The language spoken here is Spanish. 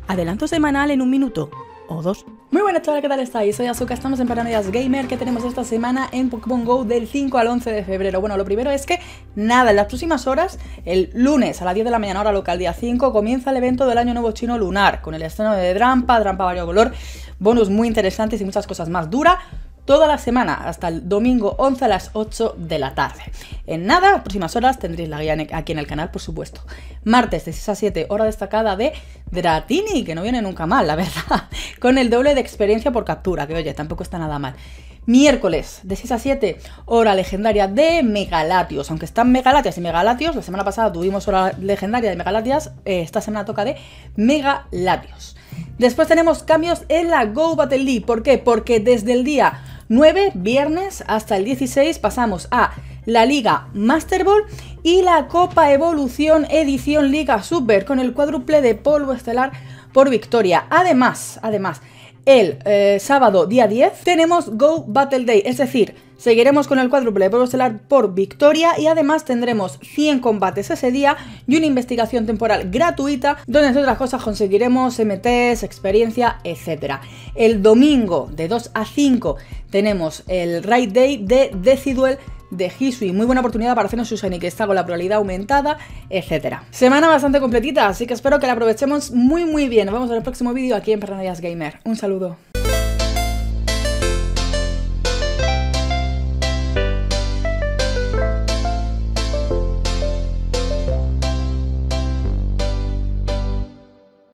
Adelanto semanal en un minuto o dos. Muy buenas chavales, ¿qué tal estáis? Soy Azuka, estamos en Paranoias Gamer. ¿Qué tenemos esta semana en Pokémon GO del 5 al 11 de febrero? Bueno, lo primero es que, nada, en las próximas horas, el lunes a las 10 de la mañana hora local, día 5, comienza el evento del Año Nuevo Chino Lunar, con el estreno de Drampa variocolor, bonus muy interesantes y muchas cosas más. Dura toda la semana, hasta el domingo 11 a las 8 de la tarde. En nada, las próximas horas tendréis la guía aquí en el canal, por supuesto. Martes de 6 a 7, hora destacada de Dratini, que no viene nunca mal, la verdad, con el doble de experiencia por captura, que oye, tampoco está nada mal. Miércoles de 6 a 7, hora legendaria de Megalatios. Aunque están Megalatias y Megalatios, la semana pasada tuvimos hora legendaria de Megalatias, esta semana toca de Megalatios. Después tenemos cambios en la Go Battle League. ¿Por qué? Porque desde el día 9, viernes, hasta el 16 pasamos a la Liga Master Ball y la Copa Evolución Edición Liga Super con el cuádruple de polvo estelar por victoria. Además, el sábado día 10 tenemos Go Battle Day, es decir, seguiremos con el cuádruple de polvo estelar por victoria y además tendremos 100 combates ese día y una investigación temporal gratuita donde entre otras cosas conseguiremos MTs, experiencia, etc. El domingo de 2 a 5 tenemos el Raid Day de Deciduel de Hisui, muy buena oportunidad para hacernos su shiny que está con la probabilidad aumentada, etc. Semana bastante completita, así que espero que la aprovechemos muy bien. Nos vemos en el próximo vídeo aquí en Paranoias Gamer. Un saludo.